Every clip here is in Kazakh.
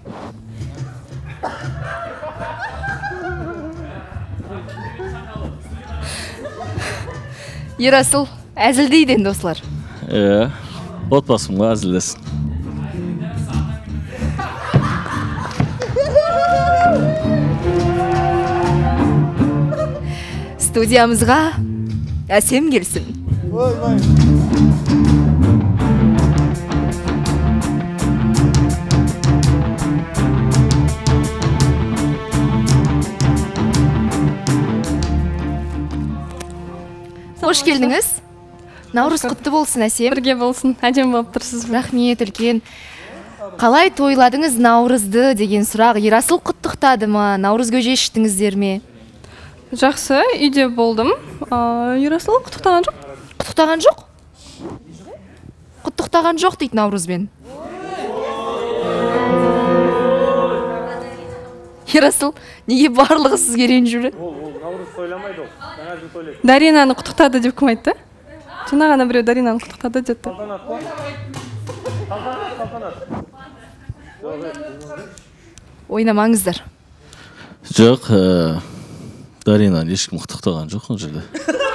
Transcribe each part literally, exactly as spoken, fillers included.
Ерасыл, әзілдейді енді осылар. Е, отбасымға әзілдесін. Студиямызға әсем келсін. Қош келдіңіз. Наурыз құтты болсын, Әсем. Бірге болсын, әдем болып тұрсыз. Рахмет, үлкен. Қалай тойладыңыз Наурызды деген сұрақ Ерасыл құттықтады ма? Наурыз көже іштіңіздер ме? Жақсы, үйде болдым. Ерасыл құттықтаған жоқ? Құттықтаған жоқ? Құттықтаған жоқ дейді Наурызбен. Ерасыл, неге барлығы сізге ренжулі? Наурыз тойламайды ол. Жаңа жыл тойлайды. Даринаны құттықтады деп кім айтты? Жаңа ғана біреу Даринаны құттықтады деді. Салтанат па? Салтанат, салтанат. Ойнамаңыздар. Жоқ, Даринаны ешкім құттықтаған жоқ ол жерде.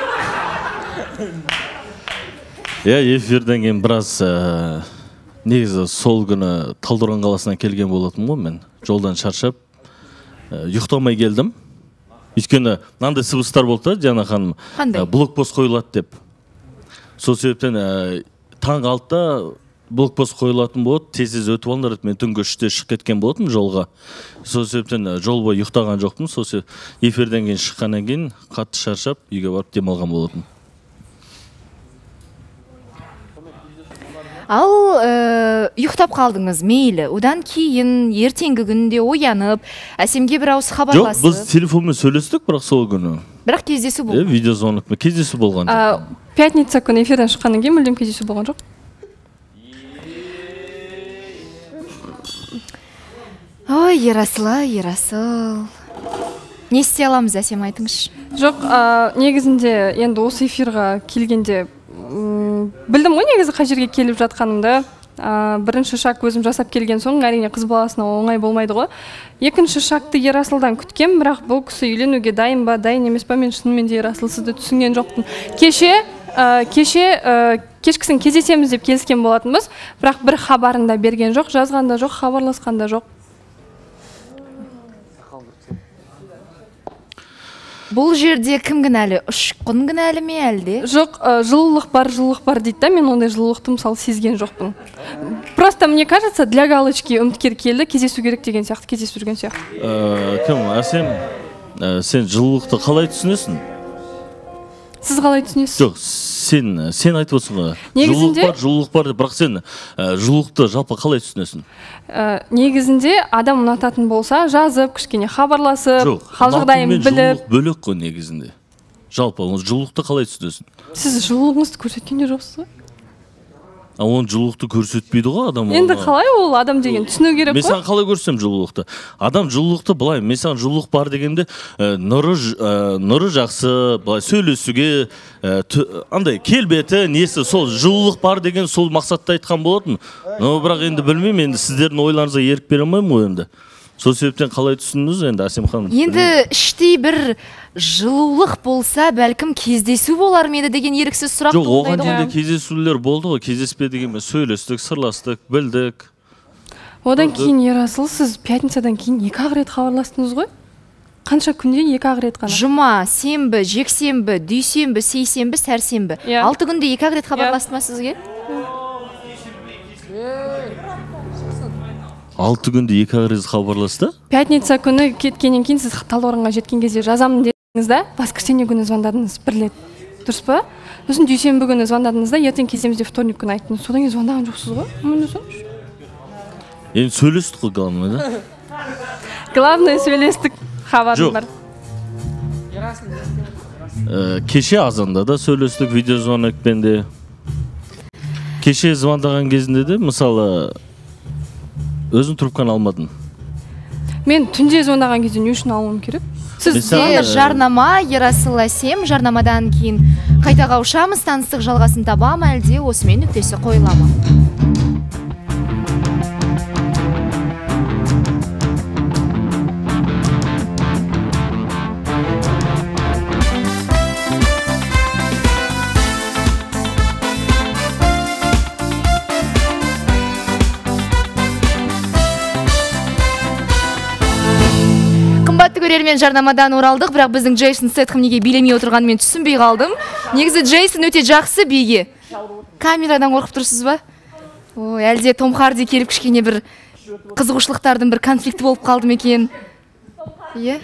Иә, эфирден кейін біраз негізі сол күні Талдықорған қаласынан келген болатын ғой мен. Жолдан шаршап ұйықтамай келдім. Өйткені мынандай сыбыстар болды да, Диана ханым. Блокпост қойылады деп. Сол себептен таңғы алтыда блокпост қойылатын болады, тез-тез өтіп алыңдар. Мен түнгі үште шығып кеткен болатым жолға. Сол себептен жол бойы ұйықтаған жоқпын. Сол себептен эфирден кейін шыққаннан кейін қатты шаршап үйге барып демалған болатым. Ал ұйықтап қалдыңыз, мейлі. Одан кейін ертеңгі күнде оянып, Әсемге бір ауыз хабарласып. Жоқ, біз телефонмен сөйлестік, бірақ сол күні. Бірақ кездесу болды. Видеозвонок, кездесу болған. Пятница күні эфирден шыққаннан кейін мүлдем кездесу болған жоқ? Ой, Ерасыл, Ерасыл. Не істей аламыз, Әсем, айтыңызшы? Жоқ, негізінде енді осы эфирға келгенде білдім ғой негізі қай жерге келіп жатқанымды. Бірінші шаг өзім жасап келген соң, әрине қыз баласына оңай болмайды ғой. Екінші шагты Ерасылдан күткем, бірақ бұл кісі үйленуге дайын ба, дайын емес па, мен шынымен де Ерасыл сізді түсінген жоқпын. Кеше, кеше кешкісін кездесеміз деп келіскен болатынбыз, бірақ бір хабарында берген жоқ, жазғанда жоқ, хабарласқанда жоқ. Бұл жерде кім кінәлі? Ұшқын кінәлі ме әлде? Жоқ, жылылық бар, жылылық бар дейді да, мен ондай жылылықты мысалы сезген жоқпын. Просто мне кажется, для галочки үміткер келді, кездесу керек деген сияқты, кездесу жүрген сияқты. Кім, Әсем, сен жылылықты қалай түсінесің? Сіз қалай түсінесіз? Жоқ, сен сен айтып отырсың ғой. Негізінде жылылық бар, жылылық бар, бірақ сен жылылықты жалпы қалай түсінесің? Негізінде адам ұнататын болса, жазып, кішкене хабарласып, хал жағдайын біліп. Жылылық бөлек қой негізінде. Жалпы жылылықты қалай түсінесің? Сіз жылылығыңызды көрсеткенде жоқсыз ғой? Оның жылылықты көрсетпейді ғой адам. Енді қалай ол адам деген түсіну керек қой? Мен саған қалай көрсем жылылықты? Адам жылылықты былай, мен саған жылылық бар дегенде нұры жақсы, былай сөйлесуге, андай келбеті, несі, сол жылылық бар деген сол мақсатта айтқан болатын. Но бірақ енді білмеймін, енді сіздердің ойларыңызға ерік бере алмаймын ғой енді. Сол себептен қалай түсіндіңіз енді, Әсем ханым? Енді іштей бір жылулық болса, бәлкім кездесу болар ма еді деген еріксіз сұрақ туындайды ғой. Жоқ, оған дейін кездесулер болды ғой, кездеспе дегенмен сөйлестік, сырластық, білдік. Одан кейін Ерасыл, сіз пятницадан кейін екі-ақ рет хабарластыңыз ғой? Қанша күнде екі-ақ рет қана? Жұма, сенбі, жексенбі, дүйсенбі, сейсенбі, сәрсенбі. Алты күнде екі-ақ рет хабарласты ма сізге? Алты күнде екі-ақ рет хабарласты? Пятница күні кеткеннен кейін сіз Талдықорғанға жеткен кезде жазамын дедіңіз да, воскресенье күні звондадыңыз бір рет. Дұрыс па? Сосын дүйсенбі күні звондадыңыз да, ертең кездесеміз деп вторник күні айттыңыз. Содан кейін звондаған жоқсыз ғой? Мені соншы. Енді сөйлестік қой, главное, да? Главное сөйлестік, хабарым бар. Кеше азанда да сөйлестік, видеозвонокпен де. Кеше звондаған кезінде де, мысалы, өзің трубканы алмадың. Мен түнде звондаған кезде не үшін алуым керек? Сізде жарнама, Ерасыл, Әсем, жарнамадан кейін қайта қауышамыз, таныстық жалғасын табам, әлде осымен нүктесі қойыла ма? көрермен, жарнамадан оралдық, бірақ біздің Джейсон Стэтхэм неге билемей отырғанын мен түсінбей қалдым. Негізі Джейсон өте жақсы биге. Камерадан қорқып тұрсыз ба? Ой, әлде Том Харди келіп кішкене бір қызығушылықтардың бір конфликті болып қалды ма екен? Иә?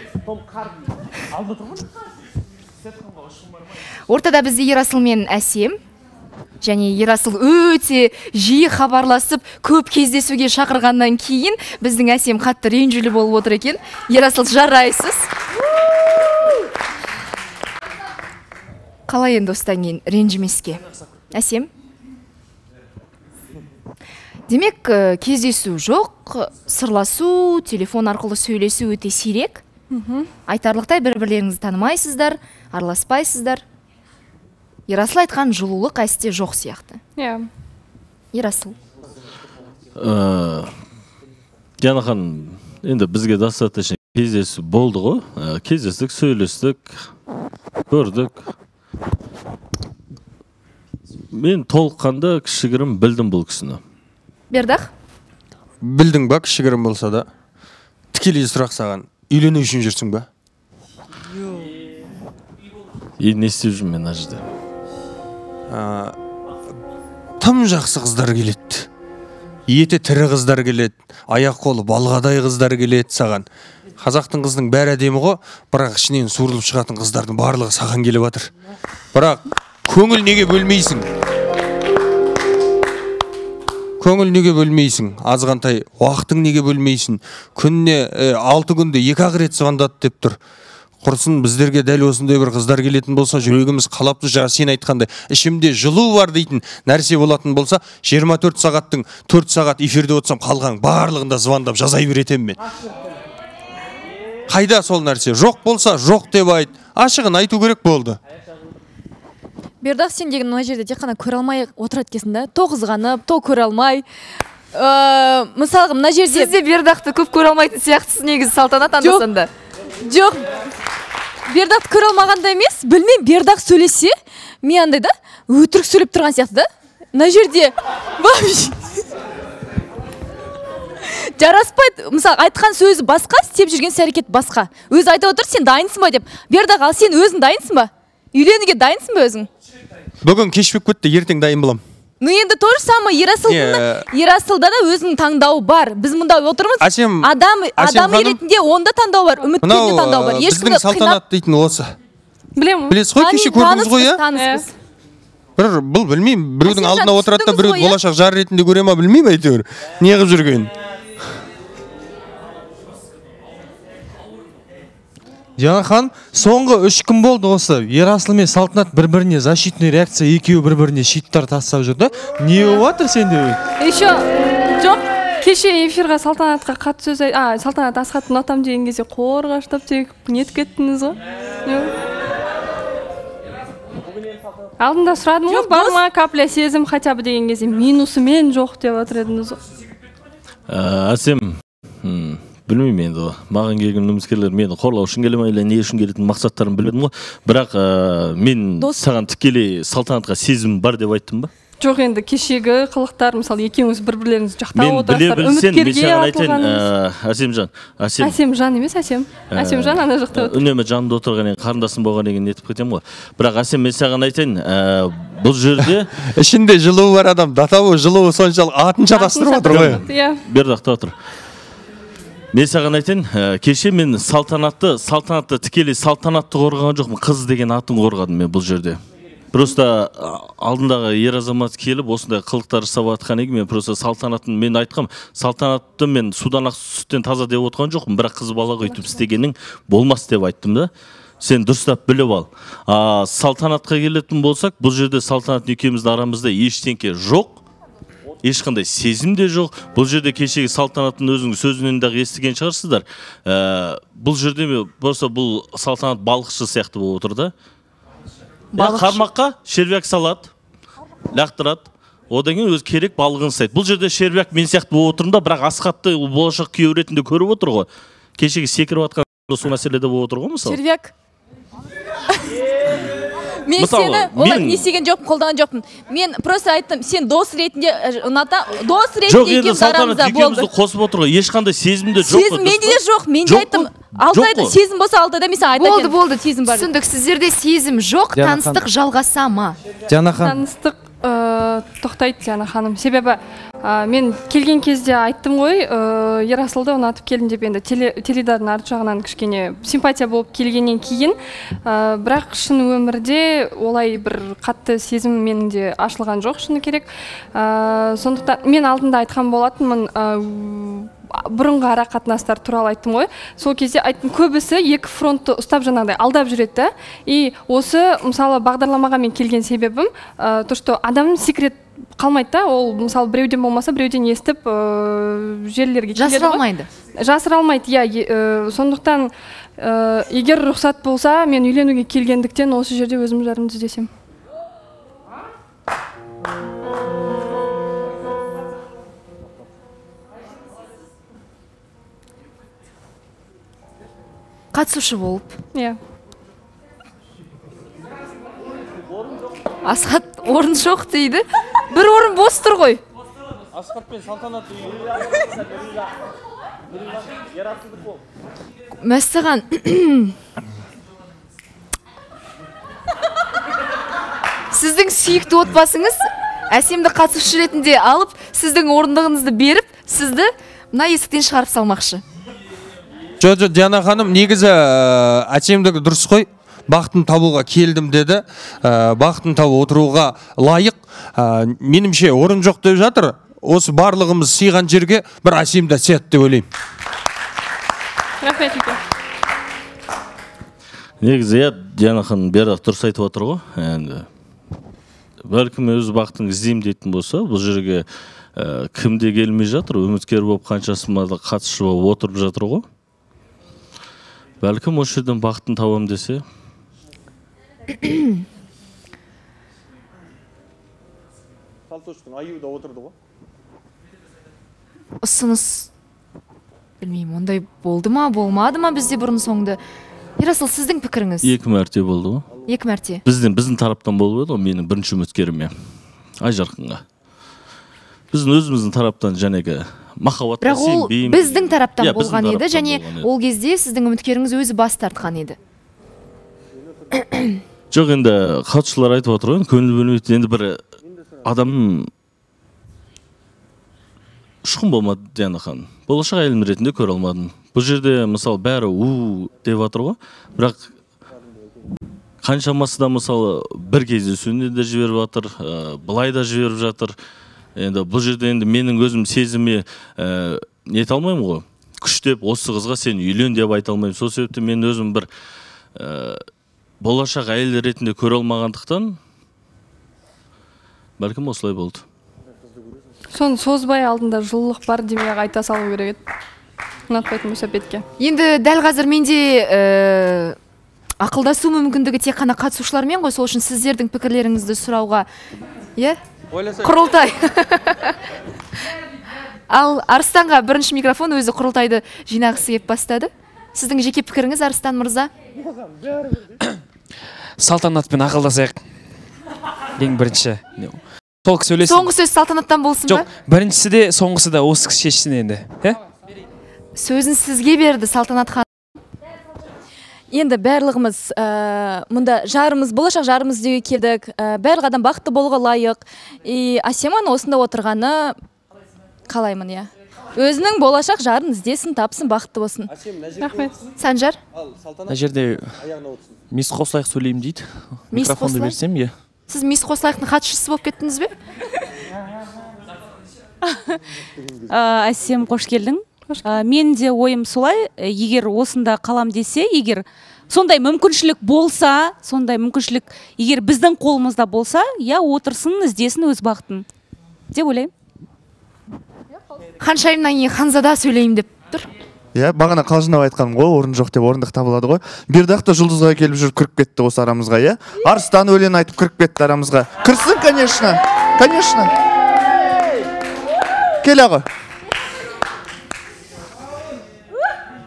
Ортада бізде Ерасыл мен Әсем. Және Ерасыл өте жиі хабарласып, көп кездесуге шақырғаннан кейін біздің Әсем қатты ренжілі болып отыр екен. Ерасыл, жарайсыз. Қалай енді осыдан кейін ренжімеске? Әсем? Демек, кездесу жоқ, сырласу, телефон арқылы сөйлесу өте сирек. Айтарлықтай бір-бірлеріңізді танымайсыздар, араласпайсыздар. Ерасыл айтқан жылулық әсте жоқ сияқты. Иә. Ерасыл. Янахан, енді бізге достаточно кездесу болды ғой. Кездестік, сөйлестік, көрдік. Мен толыққанда кішігірім білдім бұл кісіні. Бердақ? Білдің ба, кішігірім болса да. Тікелей сұрақ саған. Үйлену үшін жүрсің ба? И не істеп жүрмін мен ажды. Тым жақсы қыздар келеді. Еті тірі қыздар келеді. Аяқ қолы балғадай қыздар келеді саған. Қазақтың қыздың бәрі әдемі ғой, бірақ ішінен суырылып шығатын қыздардың барлығы саған келіп жатыр. Бірақ көңіл неге бөлмейсің? Көңіл неге бөлмейсің? Азғантай уақытың неге бөлмейсің? Күніне алты күнде екі ақ рет звондады деп тұр. Құрсын біздерге дәл осындай бір қыздар келетін болса, жүрегіміз қалапты. Жаңа сен айтқандай, ішімде жылу бар дейтін нәрсе болатын болса, жиырма төрт сағаттың төрт сағат эфирде отырсам, қалған барлығында звондап жазай беретем мен. Қайда сол нәрсе? Жоқ болса, жоқ деп айт. Ашығын айту керек болды. Бердақ, сен деген мына жерде тек қана көре алмай отырады екенсің да, то қызғанып, то көре алмай. Мысалға мына жерде Сіз де Бердақты көп көре алмайтын сияқтысыз негізі, Салтанат, анда-санда. Жоқ. Бердақты көре алмағанда емес, білмеймін, Бердақ сөйлесе, мен андай да, өтірік сөйлеп тұрған сияқты да. Мына жерде жараспайды. Мысалы, айтқан сөзі басқа, істеп жүрген әрекет басқа. Өзі айтып отыр, сен дайынсың ба деп. Бердақ, ал сен өзің дайынсың ба? Үйленуге дайынсың ба өзің? Бүгін кешпек кетті, ертең дайын болам. Ну енді тоже самое, Ерасылда да өзінің таңдауы бар. Біз мұнда отырмыз. Адам адам ретінде онда таңдау бар, үміткерде таңдау бар. Біздің Салтанат дейтін осы. Білемін. Білесіз ғой, кеше көрдіңіз ғой, иә? Таныспыз. Бір бұл білмеймін, біреудің алдына отырады да біреу болашақ жар ретінде көре ма, білмеймін әйтеуір. Не қылып жүрген? Жаңахан, соңғы үш күн болды осы. Ерасыл мен Салтанат бір-біріне защитный реакция, екеуі бір-біріне щиттар тастап жүрді. Не болып жатыр сенде? Еще жоқ, кеше эфирға Салтанатқа қатты сөз айт, а, Салтанат Асхатты ұнатам деген кезде қорғаштап тек нетіп кеттіңіз ғой. Алдында сұрадым ғой, бар ма капля сезім хотя бы деген кезде минусы мен жоқ деп отыр едіңіз ғой. Әсем, білмеймін енді, маған келген үміткерлер мені қорлау үшін келе ме, или не үшін келетін мақсаттарын білмедім ғой. Бірақ мен саған тікелей Салтанатқа сезім бар деп айттым ба? Жоқ, енді кешегі қылықтар, мысалы, екеуіңіз бір-бірлеріңізді жақтап отырсыздар, үміткерге атылғаныңыз. Әсемжан, Әсем. Әсемжан емес, Әсем. Әсемжан ана жақта отыр. Үнемі жанымда отырған қарындасым болған деген нетіп кетем ғой. Бірақ Әсем, мен саған айтайын, бұл жерде ішінде жылуы бар адам, датауы жылуы соншалық атын шатастырып отыр ғой. Бердақта отыр. Мен саған айтайын, кеше мен Салтанатты, Салтанатты тікелей Салтанатты қорғаған жоқпын, қыз деген атын қорғадым мен бұл жерде. Просто алдындағы ер азамат келіп, осындай қылықтар жасап жатқан екен, мен просто Салтанатын мен айтқам, Салтанатты мен судан ақ сүттен таза деп отқан жоқпын, бірақ қыз бала өйтіп істегенің болмас деп айттым да. Сен дұрыстап біліп ал. Салтанатқа келетін болсақ, бұл жерде Салтанат екеуміздің арамызда ештеңке жоқ. Ешқандай сезім де жоқ. Бұл жерде кешегі Салтанаттың өзінің сөзінен дағы естіген шығарсыздар. Бұл жерде болса бұл Салтанат балықшы сияқты болып отыр да. Қармаққа шербяк салады, лақтырады. Одан кейін өзі керек балығын ұстайды. Бұл жерде шербяк мен сияқты болып отырмын да, бірақ Асхатты болашақ күйеу ретінде көріп отыр ғой. Кешегі секіріп жатқан сол мәселеде болып отыр ғой мысалы. Шербяк. мен сені олай не істеген жоқпын, қолдаған жоқпын. Мен просто айттым, сен дос ретінде ұната, дос ретінде екеуміз арамызда болды. Қосып отыр ғой, ешқандай сезімде жоқ. Сезім менде де жоқ. Мен де айттым, Алтайда сезім болса Алтайда мен саған айтайын. Болды, болды, сезім бар. Түсіндік, сіздерде сезім жоқ, таныстық жалғаса ма? Диана ханым. Таныстық тоқтайды Диана ханым. Себебі мен келген кезде айттым ғой, Ерасылды ұнатып келдім деп, енді теледидардың арты жағынан кішкене симпатия болып келгеннен кейін, бірақ шын өмірде олай бір қатты сезім менің де ашылған жоқ, шыны керек. Сондықтан мен алдында айтқан болатынмын, бұрынғы ара қатынастар туралы айттым ғой. Сол кезде айттым, көбісі екі фронтты ұстап жаңағыдай алдап жүреді. И осы мысалы бағдарламаға мен келген себебім, то что адамның секрет қалмайды да, ол мысалы біреуден болмаса біреуден естіп жерлерге келеді. Жасыра алмайды. Жасыра алмайды, иә. Сондықтан егер рұқсат болса, мен үйленуге келгендіктен осы жерде өзім жарымды іздесем. Қатысушы болып. Иә. Асхат орын жоқ дейді. Бір орын бос тұр ғой. Асхат пен Салтанат Мәссаған. Сіздің сүйікті отбасыңыз Әсемді қатысушы ретінде алып, сіздің орындығыңызды беріп, сізді мына есіктен шығарып салмақшы. Жо-жо, Диана ханым, негізі Әсемдігі дұрыс қой. Бақытын табуға келдім деді. Бақытын табу отыруға лайық. Менімше орын жоқ деп жатыр. Осы барлығымыз сыйған жерге бір Әсемді сет деп ойлаймын. Рахмет. Негізі, Диана ханым бері дұрыс айтып отыр ғой. Енді бәлкім өз бақытын іздеймін дейтін болса, бұл жерге кімде келмей жатыр, үміткер болып қаншасында қатысушы болып отырып жатыр ғой. Бәлкім осы жерден бақытын табам десе. Салтоштың аюда отырды ғой. Ұсыныс, білмеймін, ондай болды ма, болмады ма бізде бұрын соңды? Ерасыл, сіздің пікіріңіз? Екі мәрте болды ғой. Екі мәрте. Бізден, біздің тараптан болып еді ғой, менің бірінші үміткеріме, Айжарқынға. Біздің өзіміздің тараптан жәнегі махаббатқа сенбеймін. Бірақ ол біздің тараптан болған еді, және ол кезде сіздің үміткеріңіз өзі бас тартқан еді. Жоқ, енді қатысушылар айтып отыр ғой, көңіл бөлмейді. Енді бір адам ұшқын болмады, Диана ханым. Болашақ әйелім ретінде көре алмадым. Бұл жерде мысалы бәрі у деп жатыр ғой, бірақ қаншамасы да мысалы бір кездесуіне де жіберіп жатыр, былай да жіберіп жатыр. Енді бұл жерде енді менің өзім сезіме нете алмаймын ғой. Күштеп, осы қызға сен үйлен деп айта алмаймын. Сол себепті мен өзім бір болашақ әйел ретінде көре алмағандықтан бәлкім осылай болды. Соны созбай алдында жылылық бар демей айта салу керек еді. Ұнатпайтын болса бетке. Енді дәл қазір менде ақылдасу мүмкіндігі тек қана қатысушылармен ғой, сол үшін сіздердің пікірлеріңізді сұрауға, иә? Құрылтай. Ал Арыстанға бірінші микрофон, өзі құрылтайды жинағысы кеп бастады. Сіздің жеке пікіріңіз, Арыстан мырза? Салтанатпен ақылдасайық. Ең бірінші. Сол кісі сөйлесін. Соңғы сөз Салтанаттан болсын ба? Жоқ, біріншісі де, соңғысы да осы кісі шешсін енді. Сөзін сізге берді, Салтанат ханым. Енді барлығымыз мұнда жарымыз, болашақ жарымыз деуге келдік. Барлық адам бақытты болуға лайық. И Асеман осында отырғаны қалаймын, иә. Өзінің болашақ жарын іздесін, тапсын, бақытты болсын. Рахмет. Санжар? Мына жерде мис қосылайық сөйлеймін дейді. Микрофонды берсем, иә. Сіз мис қосылайықтың хатшысы болып кеттіңіз бе? Асем, қош келдің. Мен де ойым солай, егер осында қалам десе, егер сондай мүмкіншілік болса, сондай мүмкіншілік егер біздің қолымызда болса, я отырсын, іздесін өз бақытын деп ойлаймын. Ханшайымнан кейін Ханзада сөйлеймін деп тұр. Иә, бағана қалжыңдап айтқаным ғой, орын жоқ деп орындық табылады ғой. Бердақта жұлдызға келіп жүріп кіріп кетті осы арамызға, иә? Арыстан өлең айтып кіріп кетті арамызға. Кірсін, конечно. Конечно. Кел аға.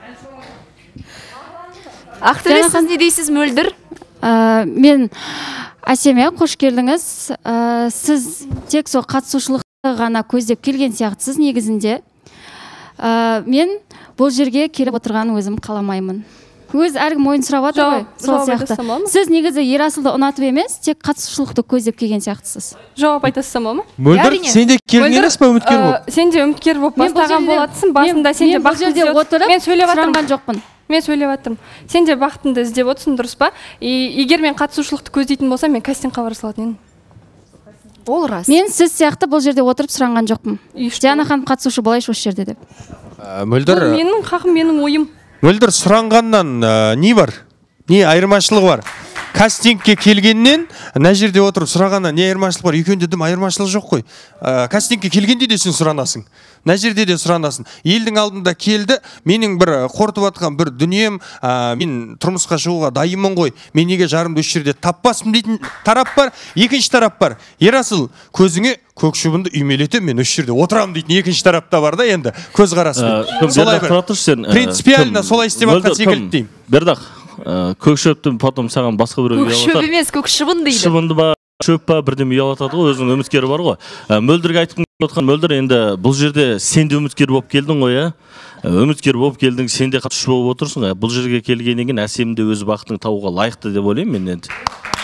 Ақтөре, сіз не дейсіз, Мөлдір? Мен Әсеме, қош келдіңіз. Ә, сіз тек сол қатысушылықты ғана көздеп келген сияқтысыз негізінде. Ә, мен бұл жерге келіп отырған өзім қаламаймын. Өз әркім ойын сұрап жатыр ғой, сол сияқты. Сіз негізі Ерасылды ұнатып емес, тек қатысушылықты көздеп келген сияқтысыз. Жауап айтасыз ма? Мөлдір, сен де келген емес па үміткер болып? Сен де үміткер болып бастаған болатсың, басында сен де бақытты отырып, сұранған жоқпын. Мен сөйлеп жатырмын. Сен де бақытыңды іздеп отырсың, дұрыс па? Егер мен қатысушылықты көздейтін болсам, мен кастингқа бара салатын едім. Ол рас. Мен сіз сияқты бұл жерде отырып сұранған жоқпын. Диана ханым қатысушы болайыншы осы жерде деп. Мөлдір. Бұл менің хақым, менің ойым. Мөлдір, сұранғаннан не бар? Не айырмашылығы бар? Кастингке келгеннен, мына жерде отырып сұрағаннан не айырмашылық бар? Екеуінде дым айырмашылық жоқ қой. Кастингке келгенде де сен сұранасың. Мына жерде де сұранасың. Елдің алдында келді, менің бір қорытып атқан бір дүнием, мен тұрмысқа шығуға дайынмын ғой. Мен неге жарымды осы жерде таппаспын дейтін тарап бар. Екінші тарап бар. Ерасыл, көзіңе көк шыбынды үймелете, мен осы жерде отырамын дейтін екінші тарапта бар да енді көзқараспен. Солай бір принципиально солай істеп атқан секілді деймін. Бердақ, көк шөптің потом саған басқа біреу ұялатады. Көк шөп емес, көк шыбын дейді. Шыбынды ба, шөп па, бірден ұялатады ғой, өзінің үміткері бар ғой. Мөлдірге айтқым отқан, Мөлдір, енді бұл жерде сен де үміткер болып келдің ғой, ә? Үміткер болып келдің, сен де қатысушы болып отырсың. Бұл жерге келгеннен кейін әсемде өз бақытын табуға лайықты деп ойлаймын мен енді.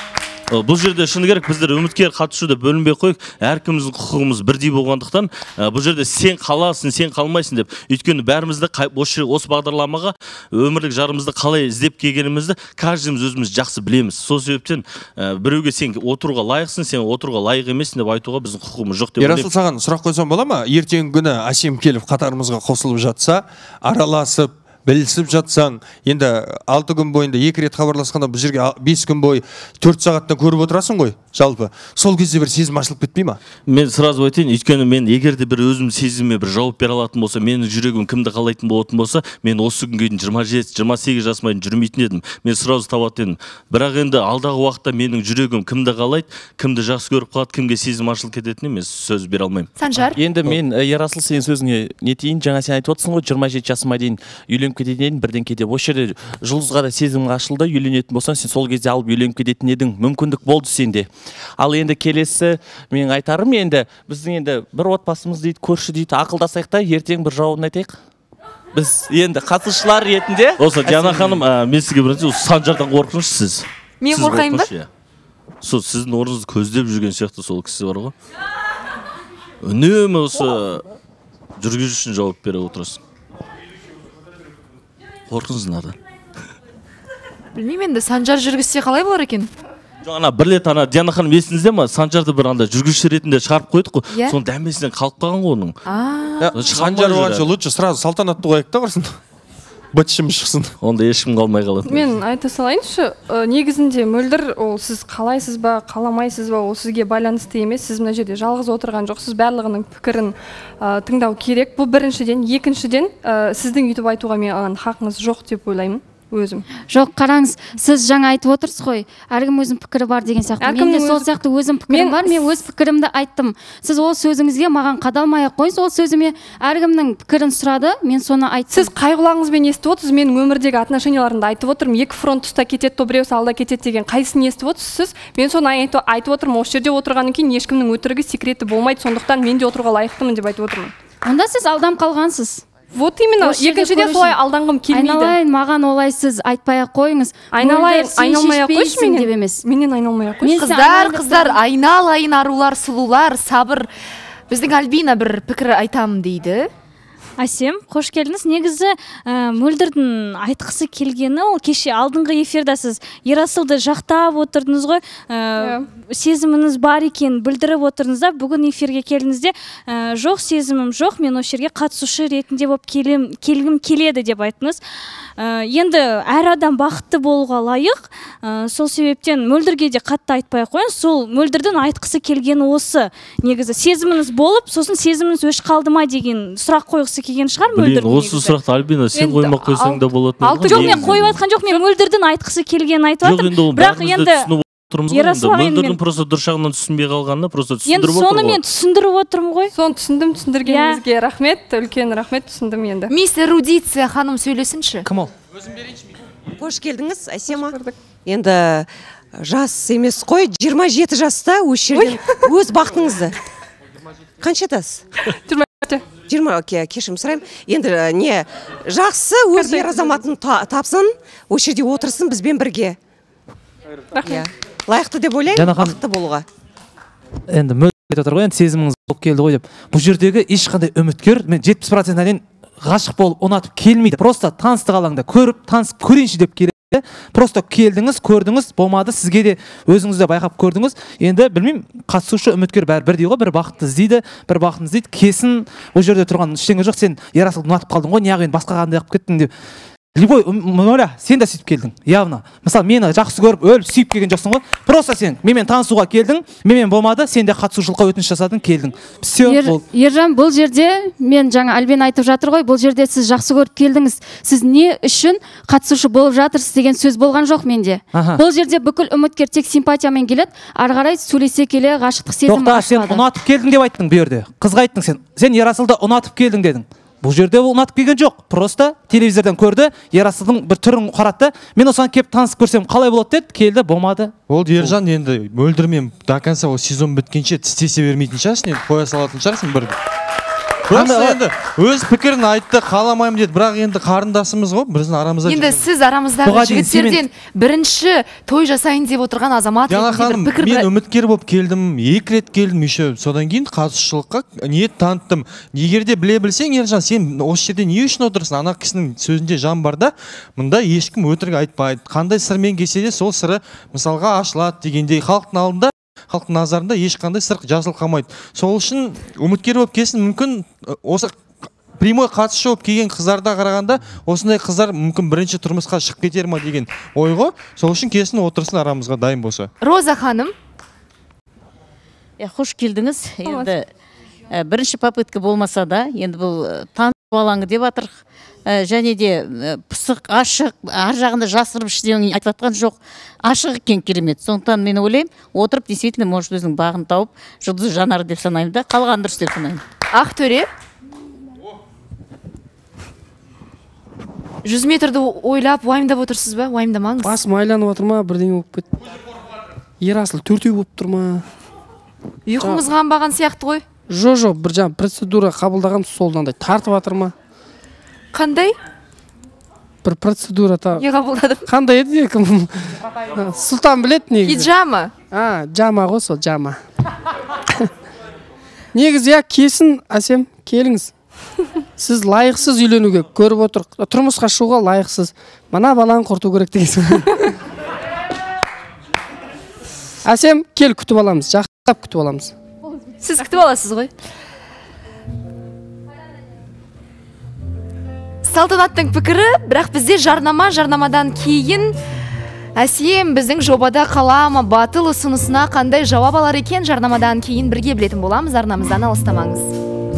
Бұл жерде шыны керек, біздер үміткер қатысушыда бөлінбей қойып, әркіміздің құқығымыз бірдей болғандықтан, бұл жерде сен қаласың, сен қалмайсың деп, өйткені бәрімізді осы бағдарламаға өмірлік жарымызды қалай іздеп келгенімізді каждымыз өзіміз жақсы білеміз. Сол себептен біреуге сен отыруға лайықсың, сен отыруға лайық емессің деп айтуға біздің құқығымыз жоқ деп ойлаймын. Ерасыл, саған сұрақ қойсам бола ма? Ертеңгі күні Әсем келіп қатарымызға қосылып жатса, араласып, білісіп жатсаң, енді алты күн бойында екі рет хабарласқанда бұл жерге бес күн бойы төрт сағаттан көріп отырасың ғой, жалпы. Сол кезде бір сезім ашылып кетпей ма? Мен сразу айтайын, өйткені мен егер де бір өзім сезіміме бір жауап бере алатын болса, менің жүрегім кімді қалайтын болатын болса, мен осы күнге дейін жиырма жеті жиырма сегіз жасыма дейін жүрмейтін едім. Мен сразу табатын едім. Бірақ енді алдағы уақытта менің жүрегім кімді қалайды, кімді жақсы көріп қалады, кімге сезім ашылып кететініне мен сөз бере алмаймын. Санжар? Енді мен Ерасыл сенің сөзіңе нетейін, жаңа сен айтып отырсың ғой, жиырма жеті жасыма дейін үйленіп кететін бірден кетеді. Осы жерде жұлдызға да сезім ашылды, үйленетін болсаң, сен сол кезде алып үйленіп кететін едің. Мүмкіндік болды сенде. Ал енді келесі мен айтарым, енді біздің енді бір отбасымыз дейді, көрші дейді, ақылдасайық та, ертең бір жауабын айтайық. Біз енді қатысушылар ретінде. Осы Диана ханым, мен сізге бірінші Санжардан қорқыныш сіз. Мен қорқайын ба? Сол сіздің орныңызды көздеп жүрген сияқты сол кісі бар ғой. Үнемі осы жүргізушінің жауап бере отырасың. Қорқыңыз нада? Білмеймін енді, Санжар жүргізсе қалай болар екен? Жоқ, ана бір рет ана Диана ханым есіңізде ма? Санжарды бір анда жүргізуші ретінде шығарып қойдық қой. Соның дәмесінен қалып қалған ғой оның. Санжар болғанша лучше сразу салтанатты қояйық та құрсын. Бытшым шықсын. Онда ешкім қалмай қалады. Мен айта салайыншы, негізінде Мөлдір, ол сіз қалайсыз ба, қаламайсыз ба, ол сізге байланысты емес. Сіз мына жерде жалғыз отырған жоқсыз, барлығының пікірін тыңдау керек. Бұл біріншіден, екіншіден, сіздің үйтіп айтуға мен хақыңыз жоқ деп ойлаймын. Өзім. Жоқ, қараңыз, сіз жаңа айтып отырсыз ғой, әркім өзім пікірі бар деген сияқты. Мен де сол сияқты өзім пікірім бар, мен өз пікірімді айттым. Сіз ол сөзіңізге маған қадалмай-ақ қойыңыз, ол сөзіме әркімнің пікірін сұрады, мен соны айттым. Сіз қай құлағыңызбен естіп отырсыз, менің өмірдегі отношенияларымды айтып отырмын, екі фронт тұста кетеді, то біреусі алда кетеді деген қайсысын естіп отырсыз? Мен соны айтып отырмын, осы жерде отырғаннан кейін ешкімнің өтірігі секреті болмайды, сондықтан мен де отыруға лайықтымын деп айтып отырмын. Онда сіз алдам қалғансыз. Вот именно, екіншіден солай алданғым келмейді. Айналайын, маған олай сіз айтпай-ақ қойыңыз. Айналайын, айналмай-ақ қойшы менен. Менен айналмай-ақ қойшы. Қыздар, қыздар, айналайын, арулар, сұлулар, сабыр. Біздің Альбина бір пікір айтамын дейді. Әсем, қош келдіңіз. Негізі Мөлдірдің айтқысы келгені, ол кеше алдыңғы эфирда сіз Ерасылды жақтап отырдыңыз ғой, сезіміңіз бар екен білдіріп отырдыңыз да, бүгін эфирге келдіңізде жоқ, сезімім жоқ, мен осы жерге қатысушы ретінде болып келгім келеді деп айттыңыз. Енді әр адам бақытты болуға лайық, сол себептен Мөлдірге де қатты айтпай қойын, сол Мөлдірдің айтқысы келгені осы. Негізі сезіміңіз болып, сосын сезіміңіз өш қалды ма деген сұрақ қойғысы келген шығар Мөлдір. Осы сұрақты Альбина сен қоймақ қойсаң да болатын. Жоқ, мен қойып айтқан жоқ, мен Мөлдірдің айтқысы келгенін айтып жатырмын. Бірақ енді Мөлдірдің просто дұршағынан түсінбей қалғанына просто түсіндіріп отырмын. Енді соны мен түсіндіріп отырмын ғой. Соны түсіндім, түсіндіргеніңізге рахмет, үлкен рахмет, түсіндім енді. Мисс Эрудиция ханым сөйлесінші. Кім ол? Қош келдіңіз, Әсема. Енді жас емес қой, жиырма жеті жаста осы жерден өз бақытыңызды. Қаншадасыз? жиырма жеті. жиырма, окей, кешірім сұраймын. Енді не жақсы өз ер азаматын тапсын, осы жерде отырсын бізбен бірге. Лайықты деп ойлаймын, бақытты болуға. Енді мөлдір айтып отыр ғой, енді сезіміңіз болып келді ғой деп. Бұл жердегі ешқандай үміткер, мен жетпіс процентіне дейін ғашық болып ұнатып келмейді. Просто таныстық алаңда көріп, танысып көрейінші деп келеді. Просто келдіңіз, көрдіңіз, болмады, сізге де өзіңіз де байқап көрдіңіз. Енді білмеймін, қатысушы үміткер бәрі бірдей ғой, бір бақытты іздейді, бір бақытын іздейді. Кесін ол жерде тұрған ештеңе жоқ, сен Ерасылды ұнатып қалдың ғой, неғып енді басқа қандай қылып кеттің деп. Любой, Моля, сен де сөйтіп келдің, явно. Мысалы, мені жақсы көріп, өліп сүйіп келген жоқсың ғой. Просто сен менімен танысуға келдің, менімен болмады, сен де қатысушылыққа өтініш жасадың, келдің. Все, бол. Ержан, бұл жерде мен жаңа Альбин айтып жатыр ғой, бұл жерде сіз жақсы көріп келдіңіз. Сіз не үшін қатысушы болып жатырсыз деген сөз болған жоқ менде. Бұл жерде бүкіл үміткер тек симпатиямен келеді, ары қарай сөйлесе келе ғашықтық сезімі ашылады. Тоқта, сен ұнатып келдің деп айттың бұл жерде. Қызға айттың сен. Сен Ерасылды ұнатып келдің дедің. Бұл жерде ол ұнатып келген жоқ. Просто телевизордан көрді, Ерасылдың бір түрін қаратты. Мен осыған келіп танысып көрсем қалай болады деді, келді, болмады. Ол Ержан енді мөлдірмен до конца ол сезон біткенше тістесе бермейтін шығарсың, енді қоя салатын шығарсың бір. Просто енді өз пікірін айтты, қаламаймын деді, бірақ енді қарындасымыз ғой, біздің арамызда. Енді сіз арамыздағы жігіттерден бірінші той жасайын деп отырған азамат ретінде бір пікір. Мен үміткер болып келдім, екі рет келдім еще, содан кейін қатысушылыққа ниет таныттым. Егер де біле білсең, Ержан, сен осы жерде не үшін отырсың? Ана кісінің сөзінде жан бар да, мұнда ешкім өтірік айтпайды. Қандай сырмен келсе де сол сыры мысалға ашылады дегендей, халықтың алдында халықтың назарында ешқандай сыр жасыл қалмайды. Сол үшін үміткер болып келсін, мүмкін осы прямой қатысушы болып келген қыздарда қарағанда осындай қыздар мүмкін бірінші тұрмысқа шығып кетер ма деген ой ғой. Сол үшін келсін, отырсын арамызға дайын болса. Роза ханым. Қош келдіңіз. Енді бірінші попытка болмаса да, енді бұл танысу алаңы деп жатыр. Және де пысық, ашық, ар жағында жасырып іштен айтып жатқан жоқ. Ашық екен керемет. Сондықтан мен ойлаймын, отырып действительно может өзінің бағын тауып, жұлдызы жанар деп санаймын да, қалған дұрыс деп санаймын. Ақтөре. жүз метрді ойлап, уайымдап отырсыз ба? Уайымдамаңыз. Басым айланып отыр ма, бірдеңе болып кетті. Ерасыл төртеу болып тұр ма? Ұйқыңыз қанбаған сияқты ғой? Жо, жо, бір жаңа процедура қабылдаған солдандай тартып жатыр ма? Қандай? Бір процедура та. Не қабылдадым? Қандай еді кім? Сұлтан біледі негізі. Хиджама. А, жама ғой сол, жама. Негізі я кесін, Әсем, келіңіз. Сіз лайықсыз үйленуге көріп отыр. Тұрмысқа шығуға лайықсыз. Мана баланы құрту керек дейсің. Әсем, кел күтіп аламыз. Жақсылап күтіп аламыз. Сіз күтіп аласыз ғой. Салтанаттың пікірі, бірақ бізде жарнама, жарнамадан кейін Әсем біздің жобада қалама батыл ұсынысына қандай жауап алар екен, жарнамадан кейін бірге білетін боламыз, арнамыздан алыстамаңыз.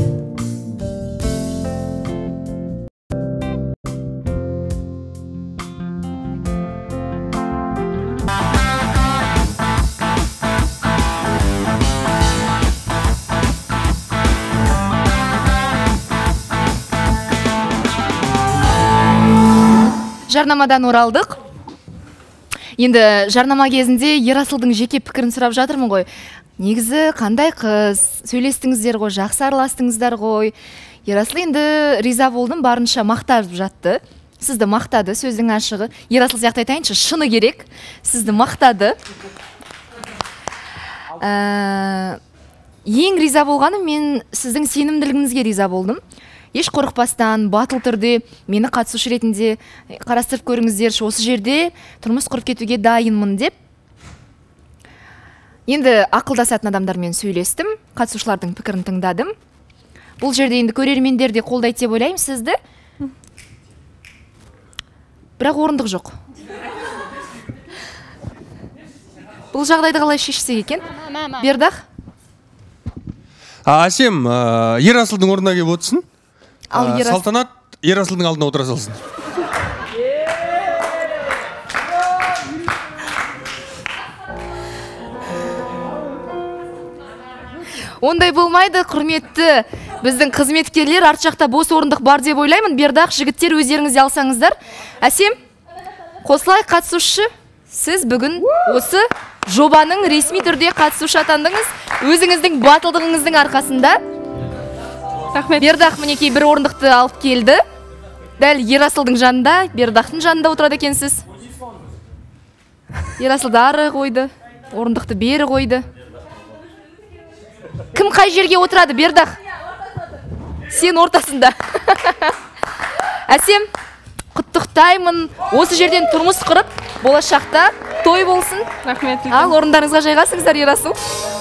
Жарнамадан оралдық. Енді жарнама кезінде Ерасылдың жеке пікірін сұрап жатырмын ғой. Негізі қандай қыз, сөйлестіңіздер ғой, жақсы араластыңыздар ғой. Ерасыл енді риза болдым, барынша мақтап жатты. Сізді мақтады, сөздің ашығы. Ерасыл сияқты айтайыншы, шыны керек. Сізді мақтады. Ең риза болғаным, мен сіздің сенімділігіңізге риза болдым. Еш қорықпастан, батыл түрде мені қатысушы ретінде қарастырып көріңіздерші, осы жерде тұрмыс құрып кетуге дайынмын деп. Енді ақылдасатын адамдармен сөйлестім, қатысушылардың пікірін тыңдадым. Бұл жерде енді көрермендер де қолдайды деп ойлаймын сізді. Бірақ орындық жоқ. Бұл жағдайды қалай шешсек екен? Бердақ? Әсем, Ерасылдың орнына келіп отырсын. Салтанат Ерасылдың алдына отыра салсын. Ондай болмайды, құрметті біздің қызметкерлер, арт жақта бос орындық бар деп ойлаймын. Бердақ, жігіттер өздеріңізде алсаңыздар. Әсем, қосылайық қатысушы. сіз бүгін осы жобаның ресми түрде қатысушы атандыңыз. Өзіңіздің батылдығыңыздың арқасында. Рахмет. Бердақ мінекей бір орындықты алып келді. Дәл Ерасылдың жанында, Бердақтың жанында отырады екенсіз. Ерасылды ары қойды, орындықты бері қойды. Кім қай жерге отырады, Бердақ? Сен ортасында. Әсем, құттықтаймын. Осы жерден тұрмыс құрып, болашақта той болсын. Рахмет. Ал орындарыңызға жайғасыңыздар, Ерасыл.